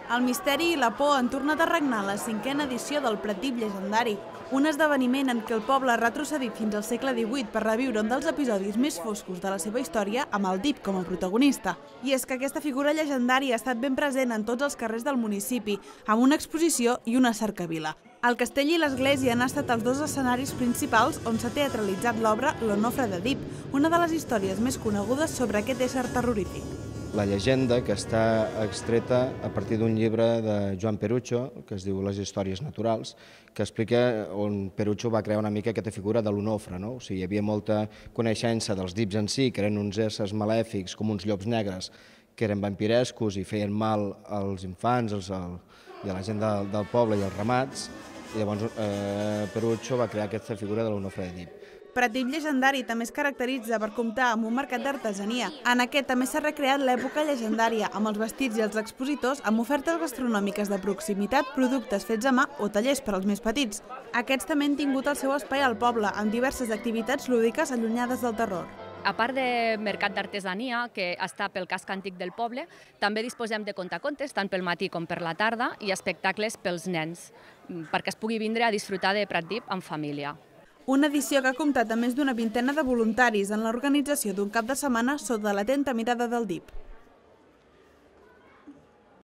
El misteri i la por han tornat a regnar a la 5a edició del Pratdip llegendari, un esdeveniment en què el poble ha retrocedit fins al segle XVIII per reviure un dels episodis més foscos de la seva història amb el Dip com a protagonista. I és que aquesta figura llegendària ha estat ben present en tots els carrers del municipi, amb una exposició i una cercavila. El castell i l'església han estat els dos escenaris principals on s'ha teatralitzat l'obra L'Onofre de Dip, una de les històries més conegudes sobre aquest ésser terrorífic. La llegenda, que està extreta a partir d'un llibre de Joan Perucho, que es diu Les històries naturals, que explica on Perucho va crear una mica aquesta figura de l'onofre, no? O sigui, hi havia molta coneixença dels dips en si, que eren uns éssers malèfics com uns llops negres, que eren vampirescos i feien mal als infants i a la gent del poble i als ramats, i llavors Perucho va crear aquesta figura de l'onofre de Dip. Pratdip llegendari també es caracteritza per comptar amb un mercat d'artesania. En aquest també s'ha recreat l'època llegendària, amb els vestits i els expositors, amb ofertes gastronòmiques de proximitat, productes fets a mà o tallers per als més petits. Aquests també han tingut el seu espai al poble, amb diverses activitats lúdiques allunyades del terror. A part de mercat d'artesania, que està pel casc antic del poble, també disposem de contacontes, tant pel matí com per la tarda, i espectacles pels nens, perquè es pugui vindre a disfrutar de Pratdip en família. Una edició que ha comptat amb més d'una vintena de voluntaris en l'organització d'un cap de setmana sota l'atenta mirada del Dip.